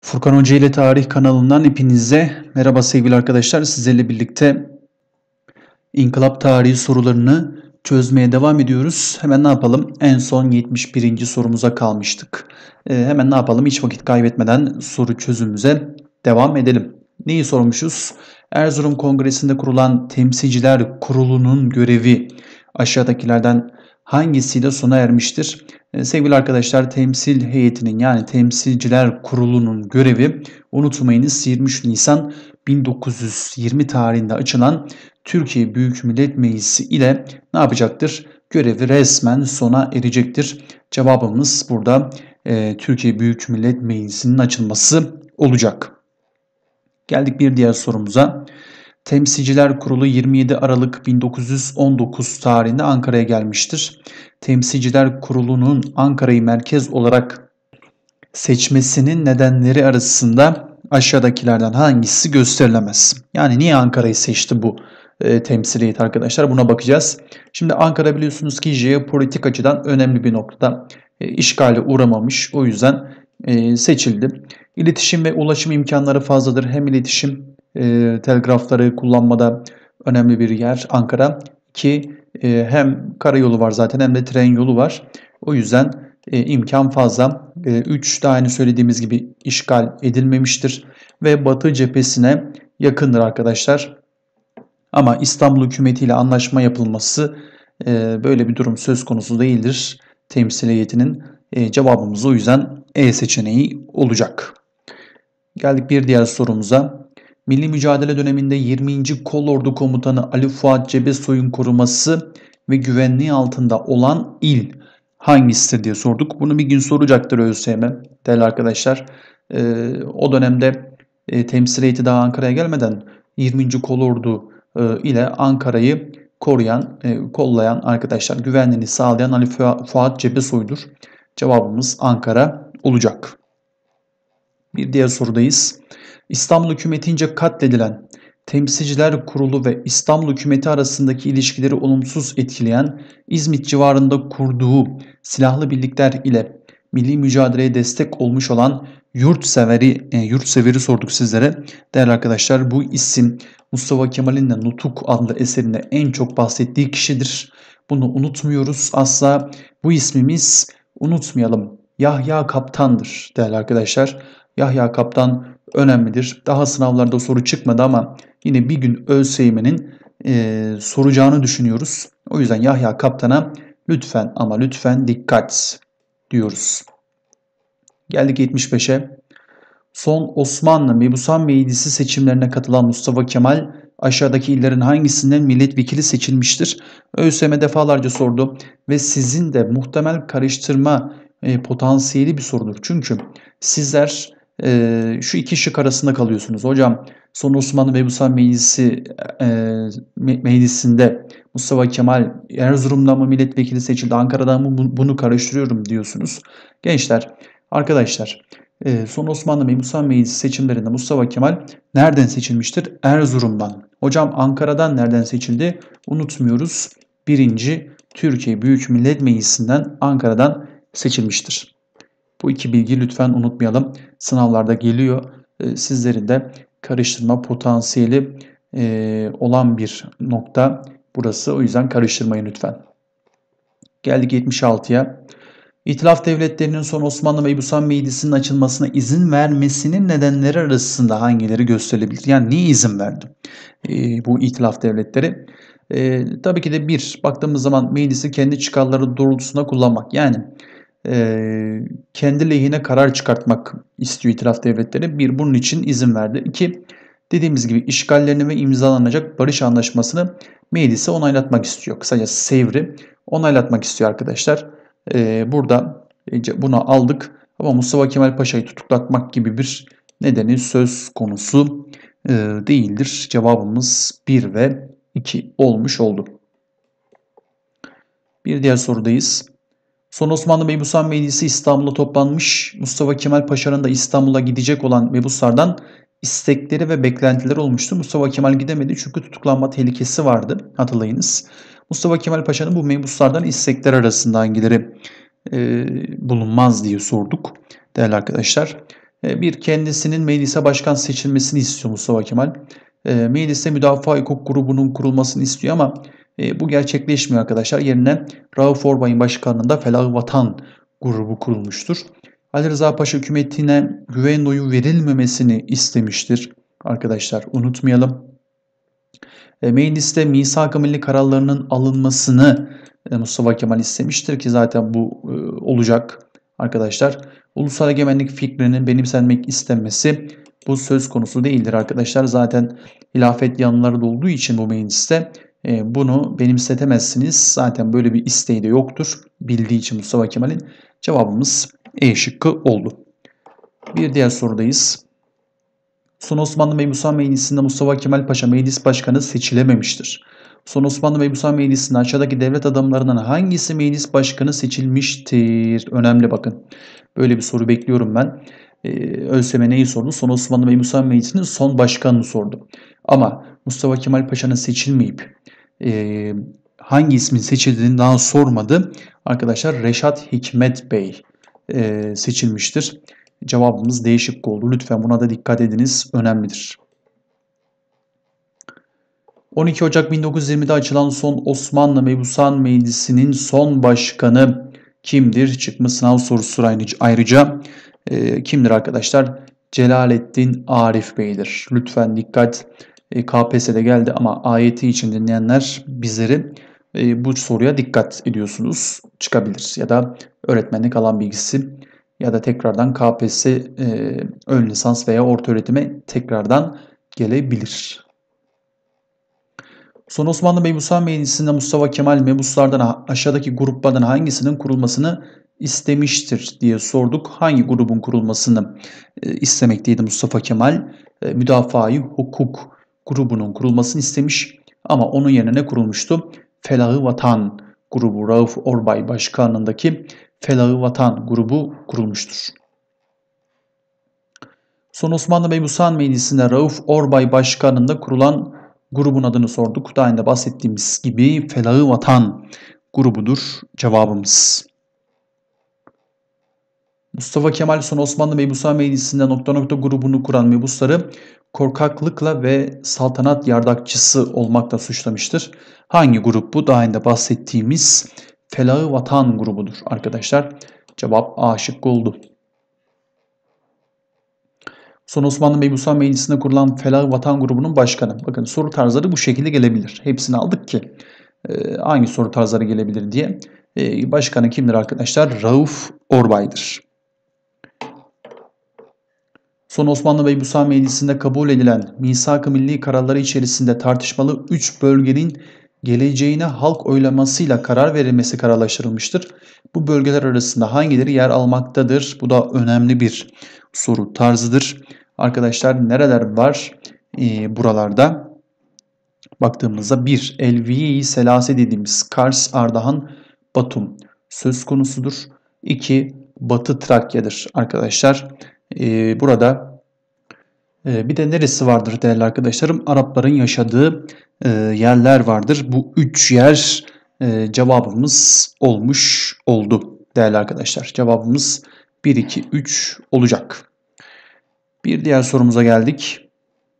Furkan Hoca ile Tarih kanalından hepinize merhaba sevgili arkadaşlar. Sizlerle birlikte İnkılap tarihi sorularını çözmeye devam ediyoruz. Hemen ne yapalım? En son 71. sorumuza kalmıştık. Hemen ne yapalım? Hiç vakit kaybetmeden soru çözümümüze devam edelim. Neyi sormuşuz? Erzurum Kongresi'nde kurulan Temsilciler Kurulu'nun görevi aşağıdakilerden hangisiyle sona ermiştir? Sevgili arkadaşlar, temsil heyetinin yani Temsilciler Kurulu'nun görevi unutmayınız 23 Nisan 1920 tarihinde açılan Türkiye Büyük Millet Meclisi ile ne yapacaktır? Görevi resmen sona erecektir. Cevabımız burada Türkiye Büyük Millet Meclisi'nin açılması olacak. Geldik bir diğer sorumuza. Temsilciler Kurulu 27 Aralık 1919 tarihinde Ankara'ya gelmiştir. Temsilciler Kurulu'nun Ankara'yı merkez olarak seçmesinin nedenleri arasında aşağıdakilerden hangisi gösterilemez? Yani niye Ankara'yı seçti bu temsiliyet arkadaşlar? Buna bakacağız. Şimdi Ankara biliyorsunuz ki jeopolitik açıdan önemli bir noktada işgale uğramamış. O yüzden seçildi. İletişim ve ulaşım imkanları fazladır. Hem iletişim telgrafları kullanmada önemli bir yer Ankara ki hem karayolu var zaten hem de tren yolu var. O yüzden imkan fazla. 3 daha önce söylediğimiz gibi işgal edilmemiştir ve Batı cephesine yakındır arkadaşlar. Ama İstanbul hükümetiyle anlaşma yapılması böyle bir durum söz konusu değildir. Temsil heyetinin cevabımız o yüzden E seçeneği olacak. Geldik bir diğer sorumuza. Milli mücadele döneminde 20. Kolordu Komutanı Ali Fuat Cebesoy'un koruması ve güvenliği altında olan il hangisidir diye sorduk. Bunu bir gün soracaktır ÖSYM değerli arkadaşlar. O dönemde temsil heyeti daha Ankara'ya gelmeden 20. Kolordu ile Ankara'yı koruyan, kollayan arkadaşlar, güvenliğini sağlayan Ali Fuat Cebesoy'dur. Cevabımız Ankara olacak. Bir diğer sorudayız. İstanbul hükümetince katledilen Temsilciler Kurulu ve İstanbul hükümeti arasındaki ilişkileri olumsuz etkileyen İzmit civarında kurduğu silahlı birlikler ile milli mücadeleye destek olmuş olan Yurtseveri sorduk sizlere. Değerli arkadaşlar, bu isim Mustafa Kemal'in de Nutuk adlı eserinde en çok bahsettiği kişidir. Bunu unutmuyoruz asla. Bu ismimiz unutmayalım. Yahya Kaptan'dır değerli arkadaşlar. Yahya Kaptan önemlidir. Daha sınavlarda soru çıkmadı ama yine bir gün ÖSYM'nin soracağını düşünüyoruz. O yüzden Yahya Kaptan'a lütfen ama lütfen dikkat diyoruz. Geldik 75'e. Son Osmanlı Mebusan Meclisi seçimlerine katılan Mustafa Kemal aşağıdaki illerin hangisinden milletvekili seçilmiştir? ÖSYM defalarca sordu ve sizin de muhtemel karıştırma potansiyeli bir sorudur. Çünkü sizler şu iki şık arasında kalıyorsunuz. Hocam Son Osmanlı Mebusan Meclisi meclisinde Mustafa Kemal Erzurum'dan mı milletvekili seçildi, Ankara'dan mı bunu karıştırıyorum diyorsunuz. Gençler, arkadaşlar, Son Osmanlı Mebusan Meclisi seçimlerinde Mustafa Kemal nereden seçilmiştir? Erzurum'dan. Hocam Ankara'dan nereden seçildi? Unutmuyoruz. Birinci Türkiye Büyük Millet Meclisi'nden Ankara'dan seçilmiştir. Bu iki bilgiyi lütfen unutmayalım. Sınavlarda geliyor. Sizlerin de karıştırma potansiyeli olan bir nokta burası. O yüzden karıştırmayın lütfen. Geldik 76'ya. İtilaf devletlerinin son Osmanlı Mebusan Meclisi'nin açılmasına izin vermesinin nedenleri arasında hangileri gösterilebilir? Yani niye izin verdi bu itilaf devletleri? Tabii ki de baktığımız zaman meclisi kendi çıkarları doğrultusunda kullanmak. Yani kendi lehine karar çıkartmak istiyor itilaf devletleri. Bunun için izin verdi. 2, dediğimiz gibi işgallerini ve imzalanacak barış anlaşmasını meclise onaylatmak istiyor. Kısacası Sevr'i onaylatmak istiyor arkadaşlar. Burada bunu aldık ama Mustafa Kemal Paşa'yı tutuklatmak gibi bir nedeni söz konusu değildir. Cevabımız 1 ve 2 olmuş oldu. Bir diğer sorudayız. Son Osmanlı Mebusan Meclisi İstanbul'a toplanmış. Mustafa Kemal Paşa'nın da İstanbul'a gidecek olan mebuslardan istekleri ve beklentileri olmuştu. Mustafa Kemal gidemedi çünkü tutuklanma tehlikesi vardı, hatırlayınız. Mustafa Kemal Paşa'nın bu mebuslardan istekler arasında hangileri bulunmaz diye sorduk değerli arkadaşlar. Bir, kendisinin meclise başkan seçilmesini istiyor Mustafa Kemal. Mecliste müdafaa hukuk grubunun kurulmasını istiyor ama bu gerçekleşmiyor arkadaşlar. Yerine Rauf Orbay'ın başkanlığında Felah Vatan grubu kurulmuştur. Ali Rıza Paşa hükümetine güven oyu verilmemesini istemiştir. Arkadaşlar unutmayalım. Mecliste misak-ı milli kararlarının alınmasını Mustafa Kemal istemiştir ki zaten bu olacak arkadaşlar. Ulusal egemenlik fikrinin benimsenmek istenmesi bu söz konusu değildir arkadaşlar. Zaten hilafet yanlıları da olduğu için bu mecliste bunu benimsetemezsiniz. Zaten böyle bir isteği de yoktur. Bildiği için Mustafa Kemal'in cevabımız E şıkkı oldu. Bir diğer sorudayız. Son Osmanlı Mebusan Meclisi'nde Mustafa Kemal Paşa meclis başkanı seçilememiştir. Son Osmanlı Mebusan Meclisi'nde aşağıdaki devlet adamlarından hangisi meclis başkanı seçilmiştir? Önemli bakın. Böyle bir soru bekliyorum ben. ÖSYM neyi sordu? Son Osmanlı Mebusan Meclisi'nin son başkanını sordu. Ama Mustafa Kemal Paşa'nın seçilmeyip hangi ismin seçildiğini daha sormadı. Arkadaşlar Reşat Hikmet Bey seçilmiştir. Cevabımız D şıkkı oldu. Lütfen buna da dikkat ediniz. Önemlidir. 12 Ocak 1920'de açılan son Osmanlı Mebusan Meclisi'nin son başkanı kimdir? Çıkmış sınav sorusu ayrıca. Kimdir arkadaşlar? Celalettin Arif Bey'dir. Lütfen dikkat. KPSS'de geldi ama ayeti için dinleyenler bizleri bu soruya dikkat ediyorsunuz. Çıkabilir ya da öğretmenlik alan bilgisi ya da tekrardan KPSS ön lisans veya orta öğretime tekrardan gelebilir. Son Osmanlı Mebusan Meclisi'nde Mustafa Kemal mebuslardan aşağıdaki gruplardan hangisinin kurulmasını istemiştir diye sorduk. Hangi grubun kurulmasını istemekteydi Mustafa Kemal? Müdafaa-i hukuk grubunun kurulmasını istemiş ama onun yerine ne kurulmuştu? Felah-ı Vatan grubu, Rauf Orbay başkanlığındaki Felah-ı Vatan grubu kurulmuştur. Son Osmanlı Mebusan Meclisi'nde Rauf Orbay başkanlığında kurulan grubun adını sorduk. Daha önce bahsettiğimiz gibi Felah-ı Vatan grubudur cevabımız. Mustafa Kemal Son Osmanlı Mebusan Meclisi'nde ... grubunu kuran mebusları korkaklıkla ve saltanat yardakçısı olmakla suçlamıştır. Hangi grup bu? Daha önce bahsettiğimiz Felah-ı Vatan grubudur arkadaşlar. Cevap A şıkkı oldu. Son Osmanlı Mebusan Meclisi'nde kurulan Felah-ı Vatan grubunun başkanı. Bakın soru tarzları bu şekilde gelebilir. Hepsini aldık ki hangi soru tarzları gelebilir diye. Başkanı kimdir arkadaşlar? Rauf Orbay'dır. Son Osmanlı Mebusan Meclisi'nde kabul edilen misak-ı milli kararları içerisinde tartışmalı 3 bölgenin geleceğine halk oylamasıyla karar verilmesi kararlaştırılmıştır. Bu bölgeler arasında hangileri yer almaktadır? Bu da önemli bir soru tarzıdır. Arkadaşlar nereler var buralarda? Baktığımızda 1. Elviye-i Selase dediğimiz Kars, Ardahan, Batum söz konusudur. 2. Batı Trakya'dır arkadaşlar. Burada bir de neresi vardır değerli arkadaşlarım? Arapların yaşadığı yerler vardır. Bu 3 yer cevabımız oldu değerli arkadaşlar. Cevabımız 1, 2, 3 olacak. Bir diğer sorumuza geldik.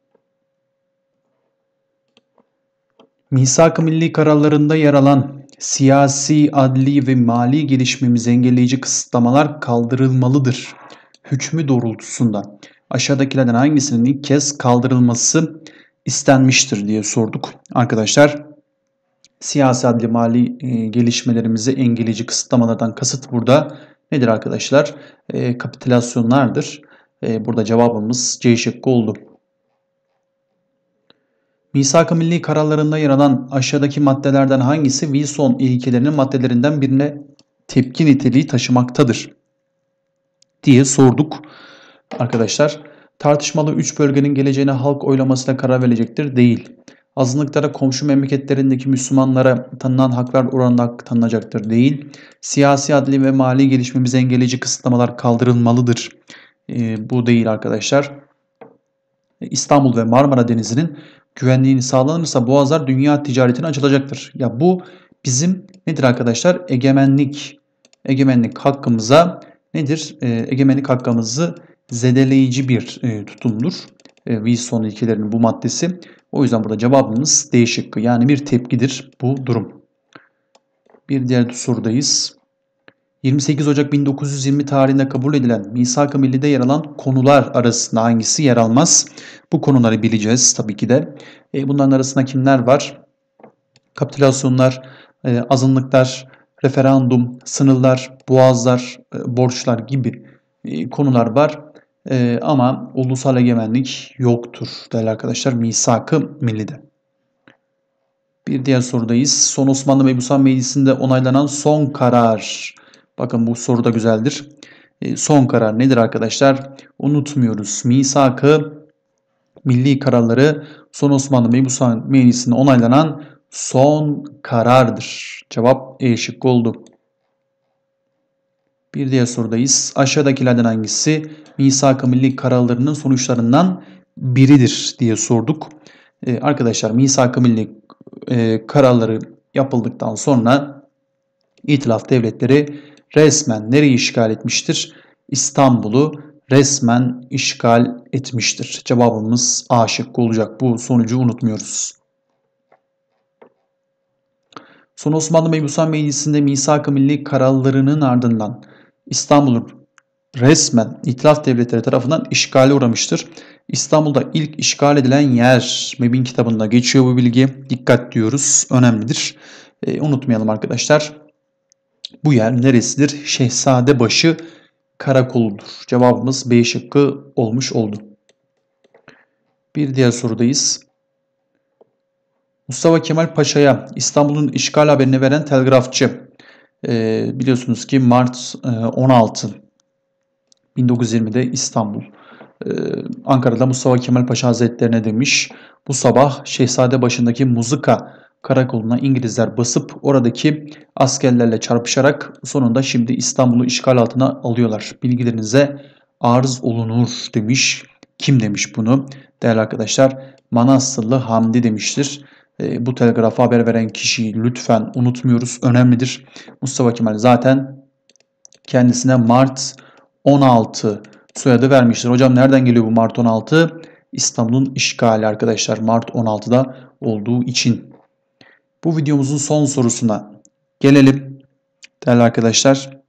Misak-ı milli kararlarında yer alan siyasi, adli ve mali gelişmemizi engelleyici kısıtlamalar kaldırılmalıdır hükmü doğrultusunda aşağıdakilerden hangisinin ilk kez kaldırılması istenmiştir diye sorduk. Arkadaşlar siyasi, adli, mali gelişmelerimizi engelleyici kısıtlamalardan kasıt burada nedir arkadaşlar? Kapitülasyonlardır. Burada cevabımız C şıkkı oldu. Misak-ı milli kararlarında yer alan aşağıdaki maddelerden hangisi Wilson ilkelerinin maddelerinden birine tepki niteliği taşımaktadır diye sorduk. Arkadaşlar tartışmalı 3 bölgenin geleceğine halk oylamasıyla karar verecektir. Değil. Azınlıklara komşu memleketlerindeki Müslümanlara tanınan haklar oranında hak tanınacaktır. Değil. Siyasi, adli ve mali gelişmemizi engelleyici kısıtlamalar kaldırılmalıdır. Bu değil arkadaşlar. İstanbul ve Marmara Denizi'nin güvenliğini sağlanırsa boğazlar dünya ticaretine açılacaktır. Ya bu bizim nedir arkadaşlar? Egemenlik hakkımıza nedir? Egemenlik hakkımızı zedeleyici bir tutumdur. Wilson ilkelerinin bu maddesi. O yüzden burada cevabımız D şıkkı. Yani bir tepkidir bu durum. Bir diğer sorudayız. 28 Ocak 1920 tarihinde kabul edilen Misak-ı Milli'de yer alan konular arasında hangisi yer almaz? Bu konuları bileceğiz tabii ki de. Bunların arasında kimler var? Kapitülasyonlar, azınlıklar, referandum, sınırlar, boğazlar, borçlar gibi konular var. Ama ulusal egemenlik yoktur değerli arkadaşlar Misak-ı Milli'de. Bir diğer sorudayız. Son Osmanlı Mebusan Meclisi'nde onaylanan son karar. Bakın bu soru da güzeldir. Son karar nedir arkadaşlar? Unutmuyoruz. Misak-ı Milli kararları Son Osmanlı Mebusan Meclisi'nde onaylanan son karardır. Cevap E şıkkı oldu. Bir diğer sorudayız. Aşağıdakilerden hangisi Misak-ı Milli kararlarının sonuçlarından biridir diye sorduk. Arkadaşlar Misak-ı Milli kararları yapıldıktan sonra İtilaf devletleri resmen nereyi işgal etmiştir? İstanbul'u resmen işgal etmiştir. Cevabımız A şıkkı olacak. Bu sonucu unutmuyoruz. Son Osmanlı Mebusan Meclisi'nde Misak-ı Milli kararlarının ardından İstanbul'un resmen İtilaf devletleri tarafından işgale uğramıştır. İstanbul'da ilk işgal edilen yer Mebin kitabında geçiyor bu bilgi. Dikkat diyoruz. Önemlidir. Unutmayalım arkadaşlar. Bu yer neresidir? Şehzadebaşı karakoludur. Cevabımız B şıkkı olmuş oldu. Bir diğer sorudayız. Mustafa Kemal Paşa'ya İstanbul'un işgal haberini veren telgrafçı. Biliyorsunuz ki Mart 16 1920'de İstanbul. Ankara'da Mustafa Kemal Paşa Hazretlerine demiş. Bu sabah Şehzadebaşı'ndaki Muzika karakoluna İngilizler basıp oradaki askerlerle çarpışarak sonunda şimdi İstanbul'u işgal altına alıyorlar. Bilgilerinize arz olunur demiş. Kim demiş bunu? Değerli arkadaşlar Manastırlı Hamdi demiştir. Bu telgrafa haber veren kişiyi lütfen unutmuyoruz. Önemlidir. Mustafa Kemal zaten kendisine Mart 16 soyadı vermiştir. Hocam nereden geliyor bu Mart 16? İstanbul'un işgali arkadaşlar. Mart 16'da olduğu için. Bu videomuzun son sorusuna gelelim. Değerli arkadaşlar.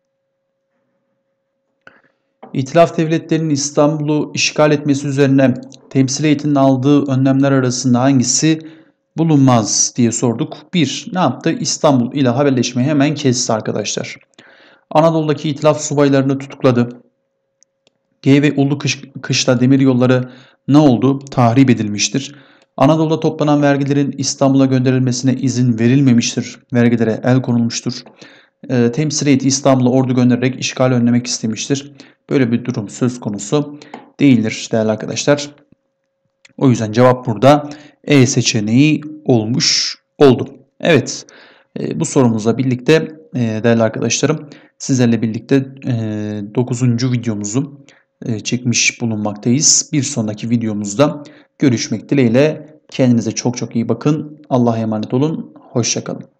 İtilaf devletlerinin İstanbul'u işgal etmesi üzerine temsil heyetinin aldığı önlemler arasında hangisi bulunmaz diye sorduk. 1. Ne yaptı? İstanbul ile haberleşmeyi hemen kesti arkadaşlar. Anadolu'daki itilaf subaylarını tutukladı. G ve Ulu Kışla demir yolları ne oldu? Tahrip edilmiştir. Anadolu'da toplanan vergilerin İstanbul'a gönderilmesine izin verilmemiştir. Vergilere el konulmuştur. Temsil heyeti İstanbul'a ordu göndererek işgal önlemek istemiştir. Böyle bir durum söz konusu değildir değerli arkadaşlar. O yüzden cevap burada E seçeneği olmuş oldu. Evet, bu sorumuzla birlikte değerli arkadaşlarım sizlerle birlikte 9. videomuzu çekmiş bulunmaktayız. Bir sonraki videomuzda görüşmek dileğiyle. Kendinize çok çok iyi bakın. Allah'a emanet olun. Hoşça kalın.